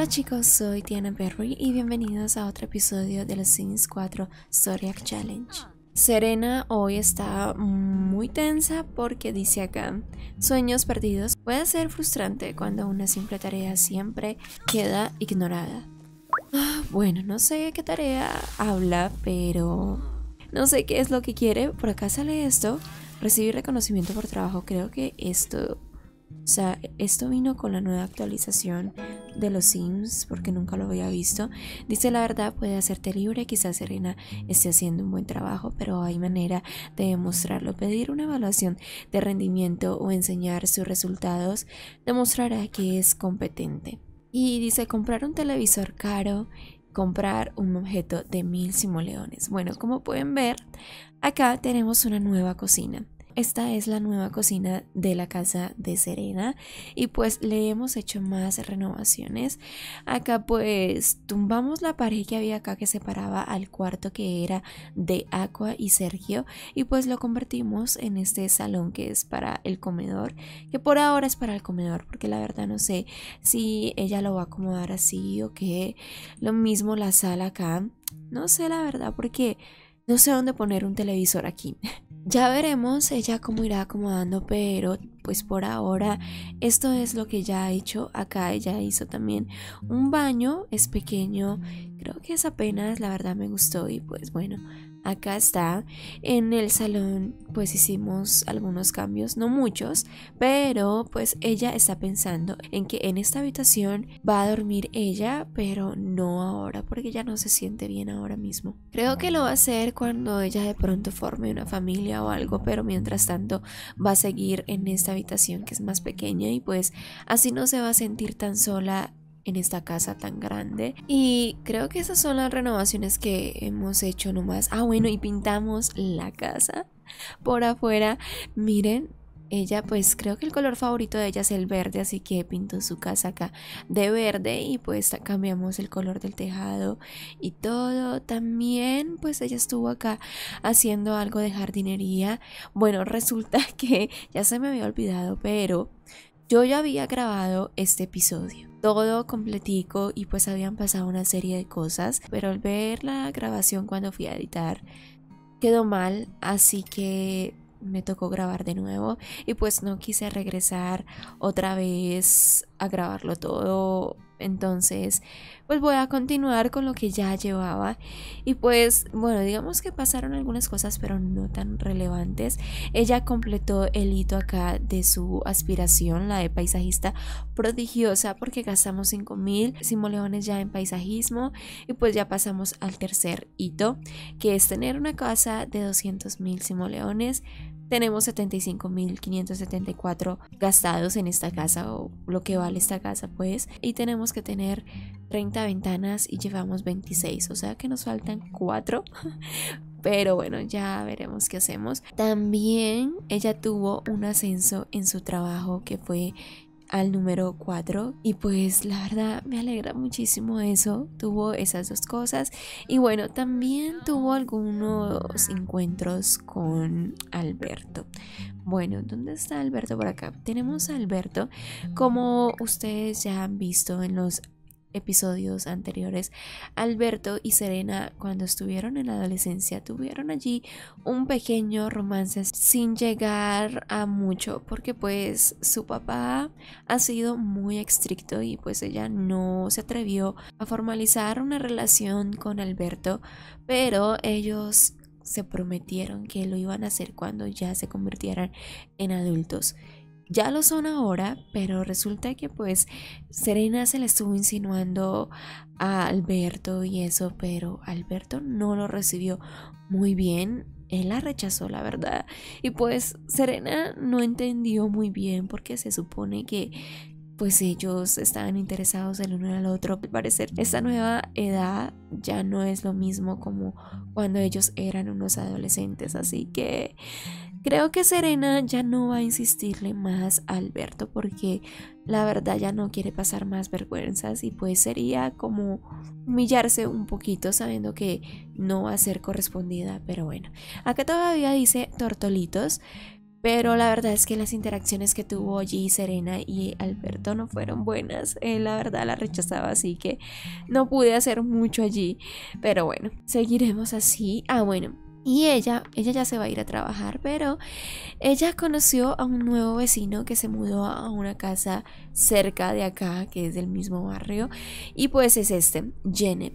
Hola chicos, soy Tiana Perry y bienvenidos a otro episodio de los Sims 4 Zodiac Challenge. Serena hoy está muy tensa porque dice acá: sueños perdidos. Puede ser frustrante cuando una simple tarea siempre queda ignorada. Bueno, no sé qué tarea habla, pero no sé qué es lo que quiere. Por acá sale esto: recibir reconocimiento por trabajo. Creo que esto vino con la nueva actualización de los Sims, porque nunca lo había visto. Dice: la verdad puede hacerte libre. Quizás Serena esté haciendo un buen trabajo, pero hay manera de demostrarlo. Pedir una evaluación de rendimiento o enseñar sus resultados demostrará que es competente. Y dice: comprar un televisor caro, comprar un objeto de 1000 simoleones. Bueno, como pueden ver, acá tenemos una nueva cocina. Esta es la nueva cocina de la casa de Serena y pues le hemos hecho más renovaciones. Acá pues tumbamos la pared que había acá que separaba al cuarto que era de Aqua y Sergio, y pues lo convertimos en este salón que es para el comedor, que por ahora es para el comedor porque la verdad no sé si ella lo va a acomodar así o qué. Lo mismo la sala acá, no sé la verdad porque no sé dónde poner un televisor aquí. Ya veremos ella cómo irá acomodando, pero pues por ahora esto es lo que ya ha hecho. Acá ella hizo también un baño, es pequeño, creo que es apenas, la verdad me gustó. Y pues bueno, acá está. En el salón pues hicimos algunos cambios, no muchos, pero pues ella está pensando en que en esta habitación va a dormir ella, pero no ahora porque ella no se siente bien ahora mismo. Creo que lo va a hacer cuando ella de pronto forme una familia o algo, pero mientras tanto va a seguir en esta habitación que es más pequeña, y pues así no se va a sentir tan sola en esta casa tan grande. Y creo que esas son las renovaciones que hemos hecho nomás. Bueno, y pintamos la casa por afuera. Miren, ella pues creo que el color favorito de ella es el verde, así que pintó su casa acá de verde, y pues cambiamos el color del tejado y todo. También pues ella estuvo acá haciendo algo de jardinería. Bueno, resulta que ya se me había olvidado, pero yo ya había grabado este episodio todo completico y pues habían pasado una serie de cosas, pero al ver la grabación cuando fui a editar quedó mal, así que me tocó grabar de nuevo y pues no quise regresar otra vez a grabarlo todo. Entonces pues voy a continuar con lo que ya llevaba. Y pues bueno, digamos que pasaron algunas cosas pero no tan relevantes. Ella completó el hito acá de su aspiración, la de paisajista prodigiosa, porque gastamos 5000 simoleones ya en paisajismo. Y pues ya pasamos al tercer hito, que es tener una casa de 200.000 simoleones. Tenemos 75.574 gastados en esta casa, o lo que vale esta casa pues, y tenemos que tener 30 ventanas y llevamos 26, o sea que nos faltan 4. Pero bueno, ya veremos qué hacemos. También ella tuvo un ascenso en su trabajo que fue al número 4, y pues la verdad me alegra muchísimo eso. Tuvo esas dos cosas y bueno, también tuvo algunos encuentros con Alberto. Bueno, ¿dónde está Alberto? Por acá tenemos a Alberto. Como ustedes ya han visto en los episodios anteriores, Alberto y Serena, cuando estuvieron en la adolescencia, tuvieron allí un pequeño romance sin llegar a mucho, porque pues su papá ha sido muy estricto y pues ella no se atrevió a formalizar una relación con Alberto, pero ellos se prometieron que lo iban a hacer cuando ya se convirtieran en adultos. Ya lo son ahora, pero resulta que pues Serena se le estuvo insinuando a Alberto y eso, pero Alberto no lo recibió muy bien. Él la rechazó, la verdad. Y pues Serena no entendió muy bien, porque se supone que pues ellos estaban interesados el uno en el otro. Al parecer esta nueva edad ya no es lo mismo como cuando ellos eran unos adolescentes, así que creo que Serena ya no va a insistirle más a Alberto, porque la verdad ya no quiere pasar más vergüenzas, y pues sería como humillarse un poquito sabiendo que no va a ser correspondida. Pero bueno, acá todavía dice tortolitos. Pero la verdad es que las interacciones que tuvo allí Serena y Alberto no fueron buenas. Él la verdad la rechazaba, así que no pude hacer mucho allí. Pero bueno, seguiremos así. Ah, bueno. Y ella ya se va a ir a trabajar, pero ella conoció a un nuevo vecino que se mudó a una casa cerca de acá, que es del mismo barrio. Y pues es Jenny.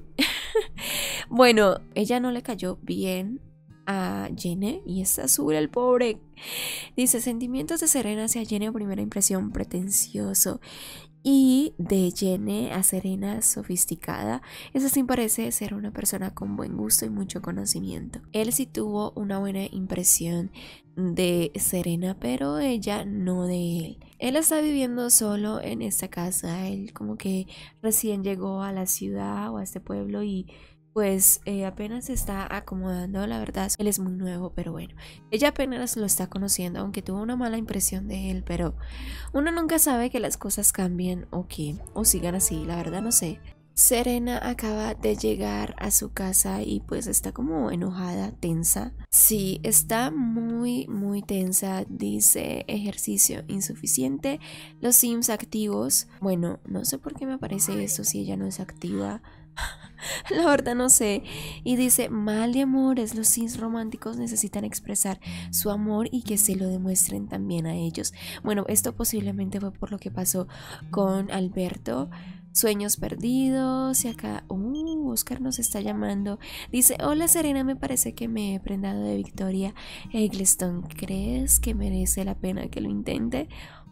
Bueno, ella no le cayó bien a Jenny y es azul el pobre. Dice, sentimientos de Serena hacia Jenny a primera impresión, pretencioso. Y de Jenny a Serena, sofisticada. Eso sí parece ser una persona con buen gusto y mucho conocimiento. Él sí tuvo una buena impresión de Serena, pero ella no de él. Él está viviendo solo en esta casa. Él como que recién llegó a la ciudad o a este pueblo y pues apenas se está acomodando, la verdad. Él es muy nuevo, pero bueno, ella apenas lo está conociendo, aunque tuvo una mala impresión de él, pero uno nunca sabe que las cosas cambien o sigan así, la verdad no sé. Serena acaba de llegar a su casa y pues está como enojada, tensa. Sí, está muy tensa. Dice ejercicio insuficiente, los Sims activos. Bueno, no sé por qué me aparece esto si ella no es activa. La verdad no sé. Y dice, mal de amores, los sims románticos necesitan expresar su amor y que se lo demuestren también a ellos. Bueno, esto posiblemente fue por lo que pasó con Alberto. Sueños perdidos. Y acá, Oscar nos está llamando. Dice, hola Serena, me parece que me he prendado de Victoria Eggleston. ¿Crees que merece la pena que lo intente?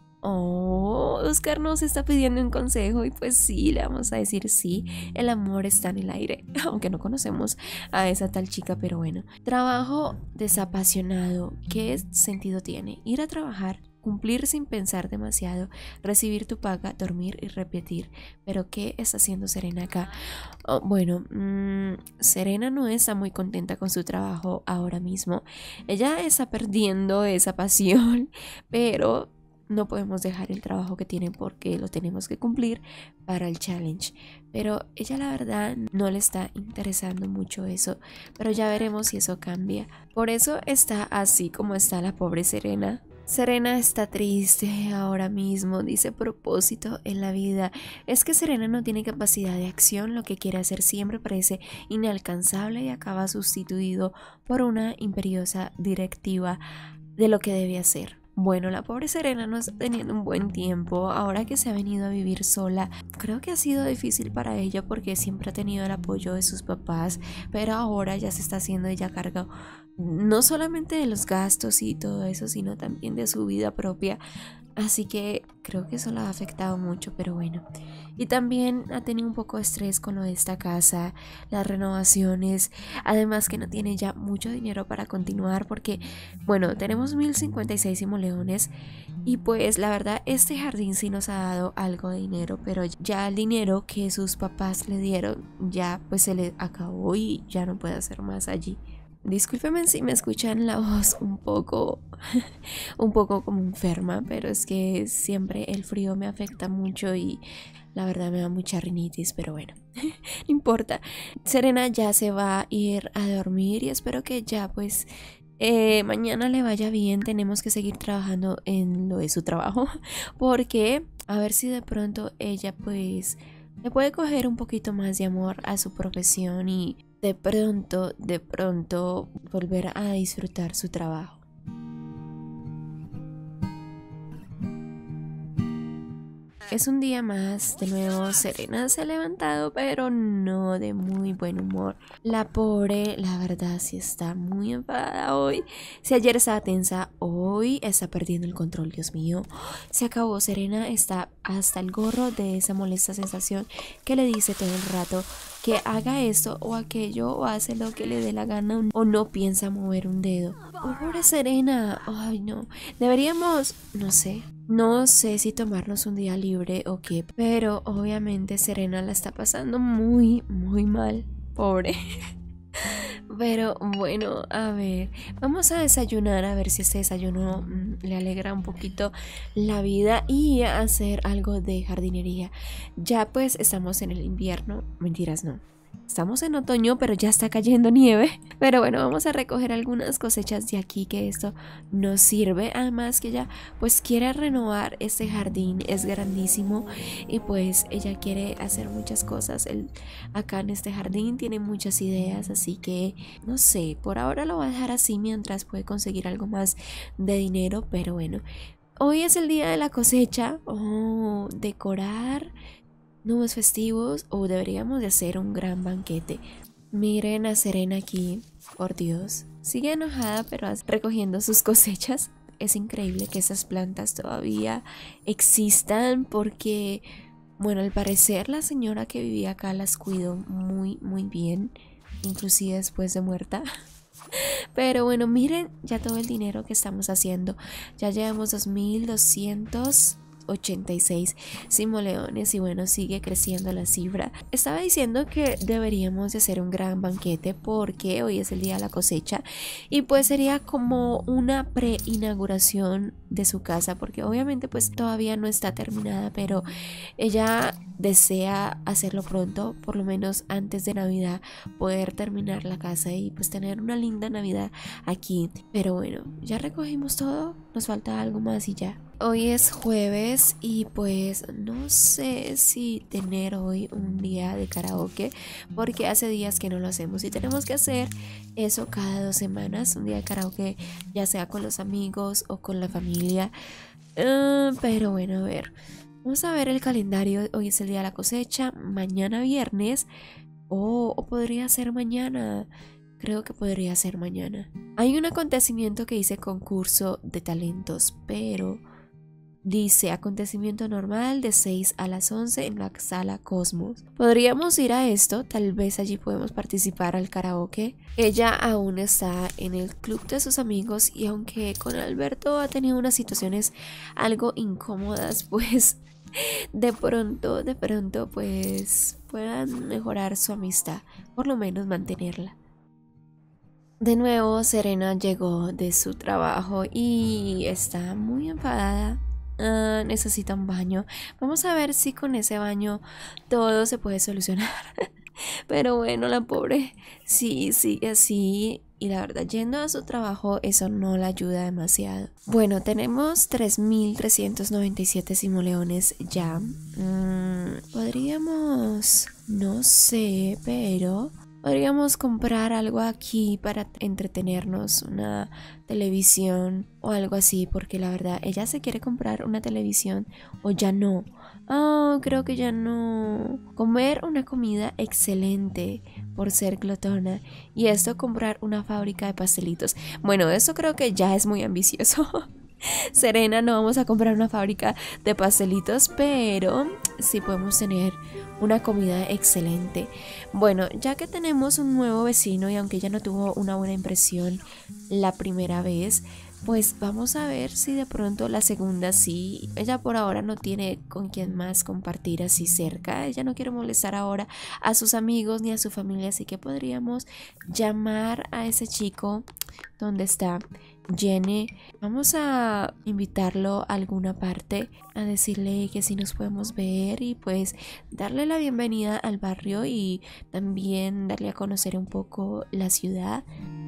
Oscar nos está pidiendo un consejo y pues sí, le vamos a decir sí, el amor está en el aire, aunque no conocemos a esa tal chica, pero bueno. Trabajo desapasionado, ¿qué sentido tiene? Ir a trabajar, cumplir sin pensar demasiado, recibir tu paga, dormir y repetir. Pero ¿qué está haciendo Serena acá? Bueno, Serena no está muy contenta con su trabajo ahora mismo. Ella está perdiendo esa pasión, pero no podemos dejar el trabajo que tiene porque lo tenemos que cumplir para el challenge. Pero ella la verdad no le está interesando mucho eso. Pero ya veremos si eso cambia. Por eso está así como está la pobre Serena. Serena está triste ahora mismo, dice propósito en la vida. Es que Serena no tiene capacidad de acción, lo que quiere hacer siempre parece inalcanzable y acaba sustituido por una imperiosa directiva de lo que debe hacer. Bueno, la pobre Serena no está teniendo un buen tiempo ahora que se ha venido a vivir sola. Creo que ha sido difícil para ella porque siempre ha tenido el apoyo de sus papás, pero ahora ya se está haciendo ella cargo no solamente de los gastos y todo eso, sino también de su vida propia. Así que creo que eso la ha afectado mucho, pero bueno. Y también ha tenido un poco de estrés con lo de esta casa, las renovaciones, además que no tiene ya mucho dinero para continuar porque, bueno, tenemos 1056 simoleones y pues la verdad este jardín sí nos ha dado algo de dinero, pero ya el dinero que sus papás le dieron ya pues se le acabó y ya no puede hacer más allí. Discúlpenme si me escuchan la voz un poco como enferma, pero es que siempre el frío me afecta mucho y la verdad me da mucha rinitis, pero bueno, no importa. Serena ya se va a ir a dormir y espero que ya pues mañana le vaya bien. Tenemos que seguir trabajando en lo de su trabajo porque a ver si de pronto ella pues le puede coger un poquito más de amor a su profesión y de pronto volver a disfrutar su trabajo. Es un día más, de nuevo Serena se ha levantado, pero no de muy buen humor. La pobre, la verdad, sí está muy enfadada hoy. Si ayer estaba tensa, hoy está perdiendo el control, Dios mío. Se acabó, Serena está hasta el gorro de esa molesta sensación que le dice todo el rato que haga esto o aquello o hace lo que le dé la gana o no piensa mover un dedo. Pobre Serena, ay no, deberíamos, no sé si tomarnos un día libre o qué, pero obviamente Serena la está pasando muy mal, pobre. Pero bueno, a ver, vamos a desayunar, a ver si este desayuno le alegra un poquito la vida y a hacer algo de jardinería. Ya pues estamos en el invierno, mentiras no. Estamos en otoño, pero ya está cayendo nieve. Pero bueno, vamos a recoger algunas cosechas de aquí, que esto nos sirve. Además que ella pues quiere renovar este jardín, es grandísimo y pues ella quiere hacer muchas cosas. Acá en este jardín tiene muchas ideas, así que no sé, por ahora lo va a dejar así mientras puede conseguir algo más de dinero. Pero bueno, hoy es el día de la cosecha. Oh, decorar nubes festivos, o deberíamos de hacer un gran banquete. Miren a Serena aquí, por Dios. Sigue enojada, pero recogiendo sus cosechas. Es increíble que esas plantas todavía existan porque, bueno, al parecer la señora que vivía acá las cuidó muy, muy bien, inclusive después de muerta. Pero bueno, miren ya todo el dinero que estamos haciendo. Ya llevamos 2.286 simoleones y bueno, sigue creciendo la cifra. Estaba diciendo que deberíamos de hacer un gran banquete porque hoy es el día de la cosecha y pues sería como una pre-inauguración de su casa, porque obviamente pues todavía no está terminada, pero ella desea hacerlo pronto, por lo menos antes de Navidad, poder terminar la casa y pues tener una linda Navidad aquí. Pero bueno, ya recogimos todo, nos falta algo más y ya. Hoy es jueves y pues no sé si tener hoy un día de karaoke, porque hace días que no lo hacemos y tenemos que hacer eso cada 2 semanas, un día de karaoke, ya sea con los amigos o con la familia. Pero bueno, a ver, vamos a ver el calendario. Hoy es el día de la cosecha, mañana viernes, o podría ser mañana. Creo que podría ser mañana. Hay un acontecimiento que dice concurso de talentos, pero dice acontecimiento normal de 6 a las 11 en la sala Cosmos. Podríamos ir a esto, tal vez allí podemos participar al karaoke. Ella aún está en el club de sus amigos y aunque con Alberto ha tenido unas situaciones algo incómodas, pues de pronto pues puedan mejorar su amistad, por lo menos mantenerla. De nuevo, Serena llegó de su trabajo y está muy enfadada. Necesita un baño. Vamos a ver si con ese baño todo se puede solucionar. Pero bueno, la pobre sí sigue así. Y la verdad, yendo a su trabajo, eso no la ayuda demasiado. Bueno, tenemos 3.397 simoleones ya. Podríamos, no sé, pero podríamos comprar algo aquí para entretenernos, una televisión o algo así, porque la verdad, ella se quiere comprar una televisión o ya no. Creo que ya no. Comer una comida excelente por ser glotona y esto comprar una fábrica de pastelitos. Bueno, eso creo que ya es muy ambicioso. Serena, no vamos a comprar una fábrica de pastelitos, pero sí podemos tener una comida excelente. Bueno, ya que tenemos un nuevo vecino y aunque ella no tuvo una buena impresión la primera vez, pues vamos a ver si de pronto la segunda sí. Ella por ahora no tiene con quién más compartir así cerca. Ella no quiere molestar ahora a sus amigos ni a su familia, así que podríamos llamar a ese chico donde está Jenny. Vamos a invitarlo a alguna parte, a decirle que sí nos podemos ver y pues darle la bienvenida al barrio y también darle a conocer un poco la ciudad.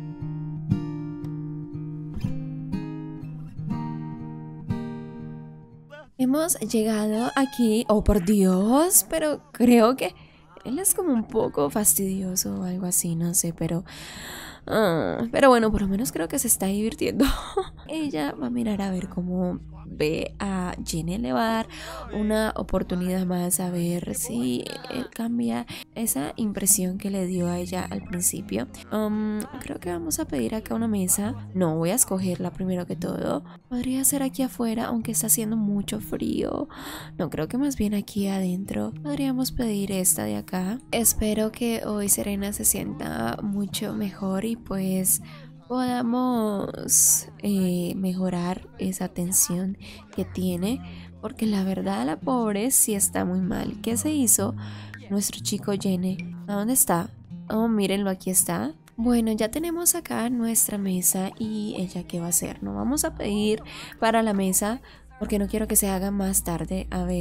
Hemos llegado aquí, oh por Dios, pero creo que él es como un poco fastidioso o algo así, no sé, pero bueno, por lo menos creo que se está divirtiendo. Ella va a mirar a ver cómo ve a Jenny, le va a dar una oportunidad más a ver si él cambia esa impresión que le dio a ella al principio. Creo que vamos a pedir acá una mesa. No, voy a escogerla primero que todo. Podría ser aquí afuera, aunque está haciendo mucho frío. No, creo que más bien aquí adentro. Podríamos pedir esta de acá. Espero que hoy Serena se sienta mucho mejor y pues podamos mejorar esa tensión que tiene, porque la verdad la pobre sí está muy mal. ¿Qué se hizo nuestro chico Jenny? ¿A dónde está? Oh, mírenlo, aquí está. Bueno, ya tenemos acá nuestra mesa y ella qué va a hacer. No vamos a pedir para la mesa porque no quiero que se haga más tarde. A ver,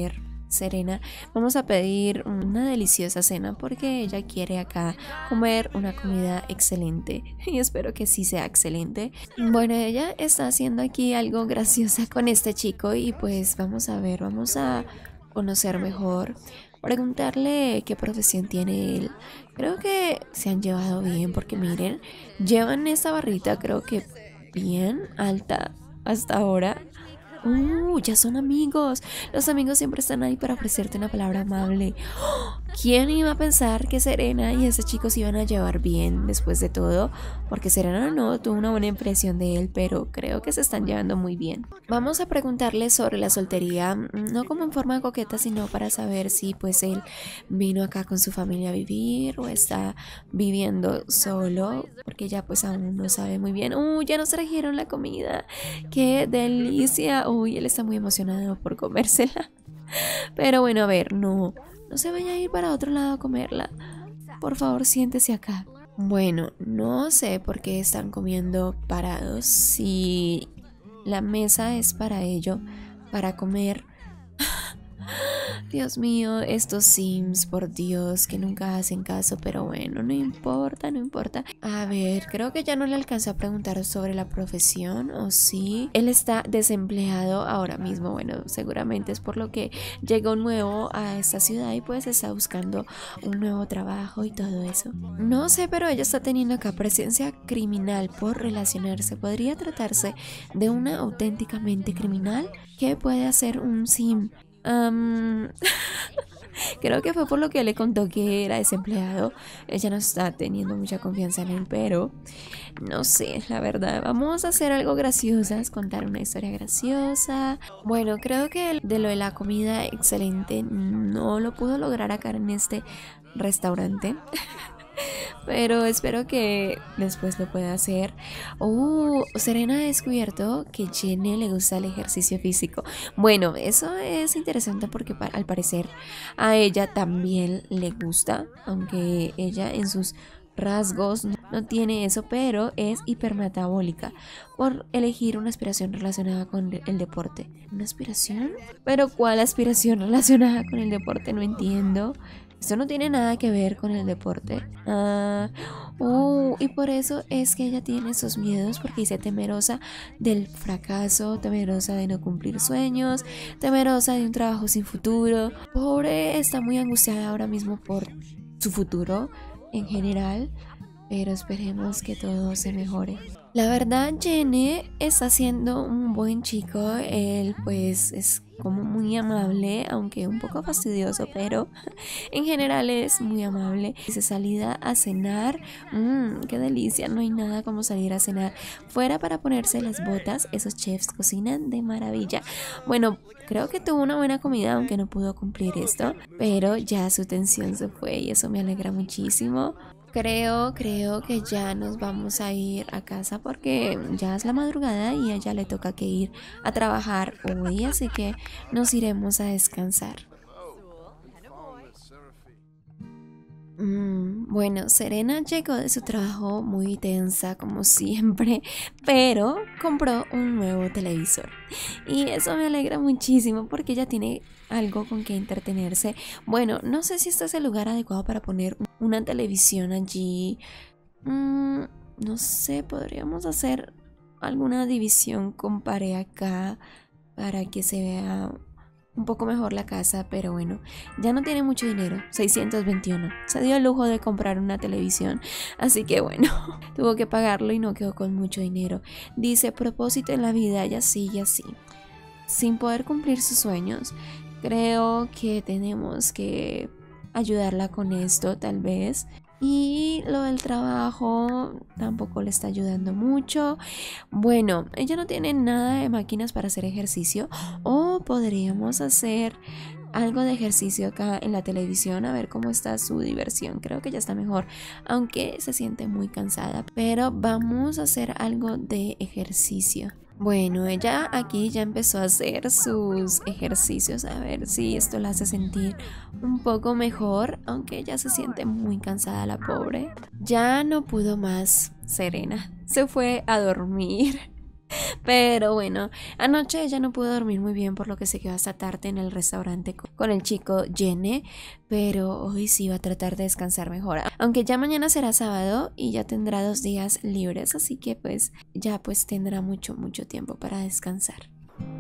Serena, vamos a pedir una deliciosa cena porque ella quiere acá comer una comida excelente y espero que sí sea excelente. Bueno, ella está haciendo aquí algo graciosa con este chico y pues vamos a ver, vamos a conocer mejor, preguntarle qué profesión tiene él. Creo que se han llevado bien porque miren, llevan esta barrita creo que bien alta hasta ahora. Ya son amigos. Los amigos siempre están ahí para ofrecerte una palabra amable. ¿Quién iba a pensar que Serena y ese chico se iban a llevar bien después de todo? Porque Serena no tuvo una buena impresión de él, pero creo que se están llevando muy bien. Vamos a preguntarle sobre la soltería, no como en forma coqueta, sino para saber si pues él vino acá con su familia a vivir o está viviendo solo, porque ya pues aún no sabe muy bien. Ya nos trajeron la comida. ¡Qué delicia! Él está muy emocionado por comérsela. Pero bueno, a ver, no se vaya a ir para otro lado a comerla. Por favor, siéntese acá. Bueno, no sé por qué están comiendo parados. Si la mesa es para ello, para comer. Dios mío, estos Sims, por Dios, que nunca hacen caso, pero bueno, no importa, no importa. A ver, creo que ya no le alcanzó a preguntar sobre la profesión, ¿o sí? Él está desempleado ahora mismo, bueno, seguramente es por lo que llegó nuevo a esta ciudad y pues está buscando un nuevo trabajo y todo eso. No sé, pero ella está teniendo acá presencia criminal por relacionarse. ¿Podría tratarse de una auténticamente criminal? ¿Qué puede hacer un Sim? Creo que fue por lo que le contó que era desempleado. Ella no está teniendo mucha confianza en él, pero no sé, la verdad. Vamos a hacer algo graciosas, contar una historia graciosa. Bueno, creo que de lo de la comida excelente no lo pudo lograr acá en este restaurante. Pero espero que después lo pueda hacer. Serena ha descubierto que Jenny le gusta el ejercicio físico. Bueno, eso es interesante porque al parecer a ella también le gusta, aunque ella en sus rasgos no tiene eso, pero es hipermetabólica por elegir una aspiración relacionada con el deporte. ¿Una aspiración? ¿Pero cuál aspiración relacionada con el deporte? No entiendo. Esto no tiene nada que ver con el deporte. Y por eso es que ella tiene esos miedos, porque dice temerosa del fracaso, temerosa de no cumplir sueños, temerosa de un trabajo sin futuro. Pobre, está muy angustiada ahora mismo por su futuro en general, pero esperemos que todo se mejore. La verdad, Jenny está siendo un buen chico. Él pues es como muy amable, aunque un poco fastidioso, pero en general es muy amable. Dice salida a cenar. Qué delicia, no hay nada como salir a cenar fuera para ponerse las botas. Esos chefs cocinan de maravilla. Bueno, creo que tuvo una buena comida, aunque no pudo cumplir esto, pero ya su tensión se fue y eso me alegra muchísimo. Creo que ya nos vamos a ir a casa porque ya es la madrugada y a ella le toca que ir a trabajar hoy, así que nos iremos a descansar. Bueno, Serena llegó de su trabajo muy tensa como siempre, pero compró un nuevo televisor y eso me alegra muchísimo porque ella tiene algo con que entretenerse. Bueno, no sé si este es el lugar adecuado para poner una televisión allí. No sé, podríamos hacer alguna división con pared acá para que se vea un poco mejor la casa, pero bueno, ya no tiene mucho dinero, 621. Se dio el lujo de comprar una televisión, así que bueno, tuvo que pagarlo y no quedó con mucho dinero. Dice propósito en la vida, y así, sin poder cumplir sus sueños. Creo que tenemos que ayudarla con esto, tal vez. Y lo del trabajo tampoco le está ayudando mucho. Bueno, ella no tiene nada de máquinas para hacer ejercicio. O podríamos hacer algo de ejercicio acá en la televisión, a ver cómo está su diversión. Creo que ya está mejor, aunque se siente muy cansada. Pero vamos a hacer algo de ejercicio. Bueno, ella aquí ya empezó a hacer sus ejercicios, a ver si esto la hace sentir un poco mejor, aunque ella se siente muy cansada, la pobre. Ya no pudo más, Serena se fue a dormir. Pero bueno, anoche ella no pudo dormir muy bien por lo que se quedó hasta tarde en el restaurante con el chico Jenny, pero hoy sí va a tratar de descansar mejor. Aunque ya mañana será sábado y ya tendrá 2 días libres, así que pues ya pues tendrá mucho tiempo para descansar.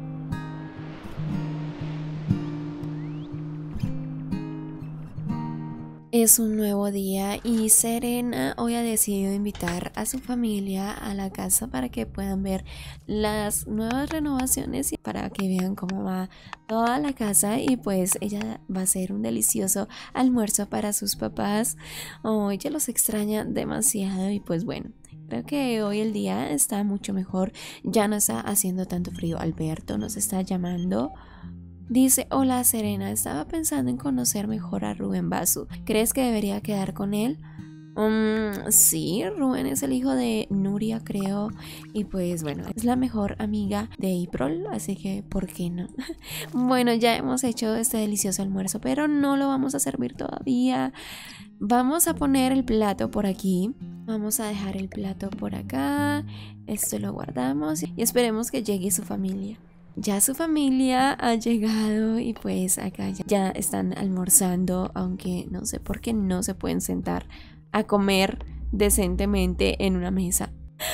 Es un nuevo día y Serena hoy ha decidido invitar a su familia a la casa para que puedan ver las nuevas renovaciones y para que vean cómo va toda la casa, y pues ella va a hacer un delicioso almuerzo para sus papás. Oh, ella los extraña demasiado y pues bueno. Creo que hoy el día está mucho mejor, ya no está haciendo tanto frío. Alberto nos está llamando. Dice: hola Serena, estaba pensando en conocer mejor a Rubén Basu. ¿Crees que debería quedar con él? Sí, Rubén es el hijo de Nuria, creo. Y pues bueno, es la mejor amiga de April, así que ¿por qué no? Bueno, ya hemos hecho este delicioso almuerzo, pero no lo vamos a servir todavía. Vamos a poner el plato por aquí. Vamos a dejar el plato por acá. Esto lo guardamos y esperemos que llegue su familia. Ya su familia ha llegado y pues acá ya están almorzando, aunque no sé por qué no se pueden sentar a comer decentemente en una mesa.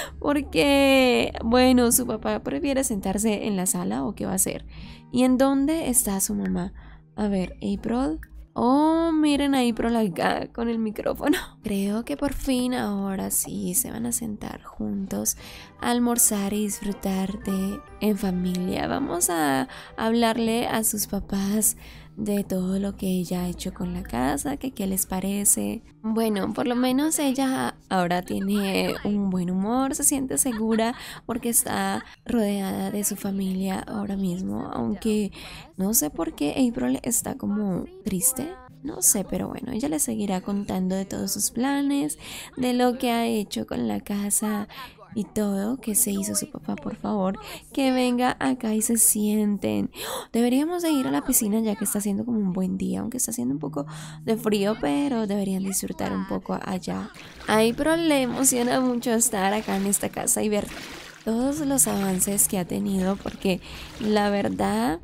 Porque, bueno, su papá prefiere sentarse en la sala, ¿o qué va a hacer? ¿Y en dónde está su mamá? A ver, April. Oh, miren ahí por acá con el micrófono. Creo que por fin ahora sí se van a sentar juntos a almorzar y disfrutar en familia. Vamos a hablarle a sus papás de todo lo que ella ha hecho con la casa, que qué les parece. Bueno, por lo menos ella ahora tiene un buen humor, se siente segura porque está rodeada de su familia ahora mismo, aunque no sé por qué April está como triste. No sé, pero bueno, ella le seguirá contando de todos sus planes, de lo que ha hecho con la casa y todo que se hizo su papá. Por favor, que venga acá y se sienten. Deberíamos de ir a la piscina ya que está haciendo como un buen día, aunque está haciendo un poco de frío, pero deberían disfrutar un poco allá. Ay, pero le emociona mucho estar acá en esta casa y ver todos los avances que ha tenido, porque la verdad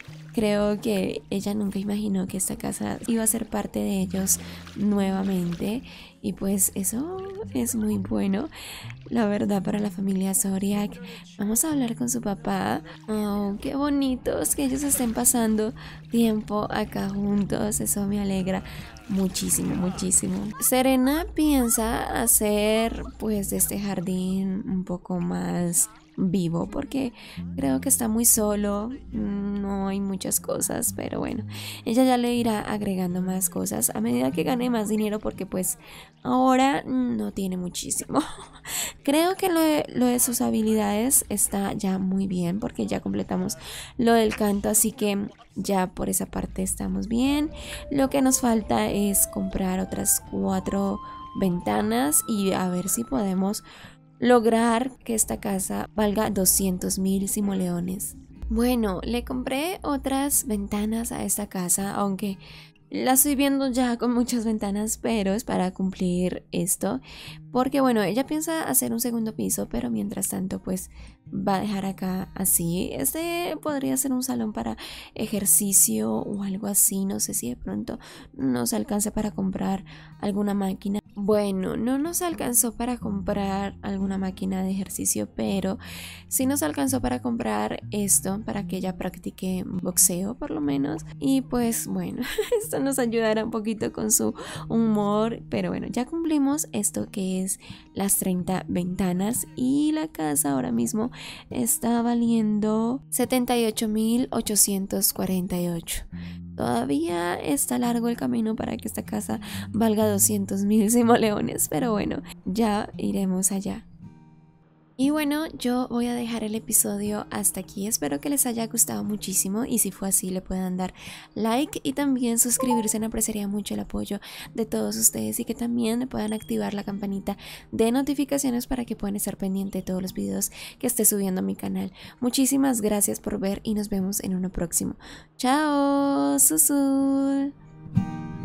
creo que ella nunca imaginó que esta casa iba a ser parte de ellos nuevamente, y pues eso es muy bueno, la verdad, para la familia Zodiac. Vamos a hablar con su papá. Oh, qué bonitos que ellos estén pasando tiempo acá juntos, eso me alegra muchísimo. Serena piensa hacer pues de este jardín un poco más vivo porque creo que está muy solo, no hay muchas cosas, pero bueno, ella ya le irá agregando más cosas a medida que gane más dinero, porque pues ahora no tiene muchísimo. Creo que lo de sus habilidades está ya muy bien porque ya completamos lo del canto, así que ya por esa parte estamos bien. Lo que nos falta es comprar otras 4 ventanas y a ver si podemos lograr que esta casa valga 200.000 simoleones. Bueno, le compré otras ventanas a esta casa, aunque la estoy viendo ya con muchas ventanas, pero es para cumplir esto. Porque bueno, ella piensa hacer un segundo piso, pero mientras tanto pues va a dejar acá así. Este podría ser un salón para ejercicio o algo así. No sé si de pronto nos alcance para comprar alguna máquina. Bueno, no nos alcanzó para comprar alguna máquina de ejercicio, pero sí nos alcanzó para comprar esto para que ella practique boxeo por lo menos. Y pues bueno, esto nos ayudará un poquito con su humor. Pero bueno, ya cumplimos esto que es las 30 ventanas y la casa ahora mismo está valiendo 78.848. Todavía está largo el camino para que esta casa valga 200.000 simoleones, pero bueno, ya iremos allá. Y bueno, yo voy a dejar el episodio hasta aquí. Espero que les haya gustado muchísimo y si fue así le puedan dar like y también suscribirse. Me apreciaría mucho el apoyo de todos ustedes y que también puedan activar la campanita de notificaciones para que puedan estar pendientes de todos los videos que esté subiendo a mi canal. Muchísimas gracias por ver y nos vemos en uno próximo. Chao, Susul.